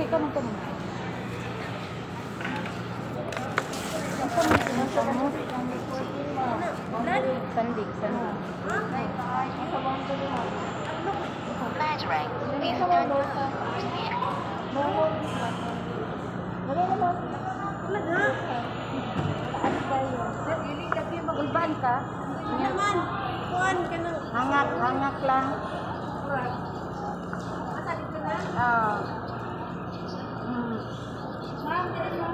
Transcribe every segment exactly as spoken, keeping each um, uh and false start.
ka man ka muna. Ito mo sinasama mo. Sandig, sandig. Measuring Eastern Moon. Wala naman. Talaga? Taas kayo. Ulban ka? Naman. Kuan ka na. Hangak, hangak lang. Masalit ka na? Ah. Hmm. Ma'am, ganun mo.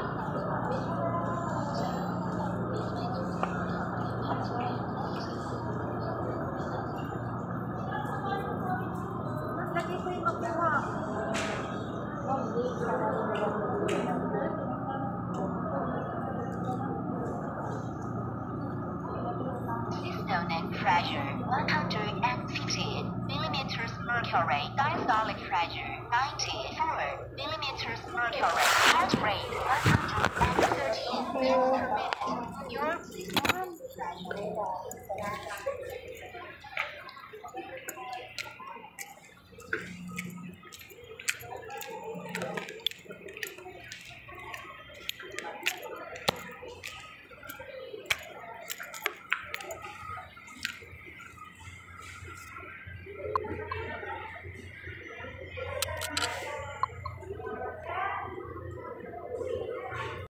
Lagi ko yung magkuha. Systolic pressure one hundred fifteen millimeters mercury. Diastolic pressure ninety-four millimeters mercury. Heart rate one hundred thirteen beats per minute. Your systolic pressure.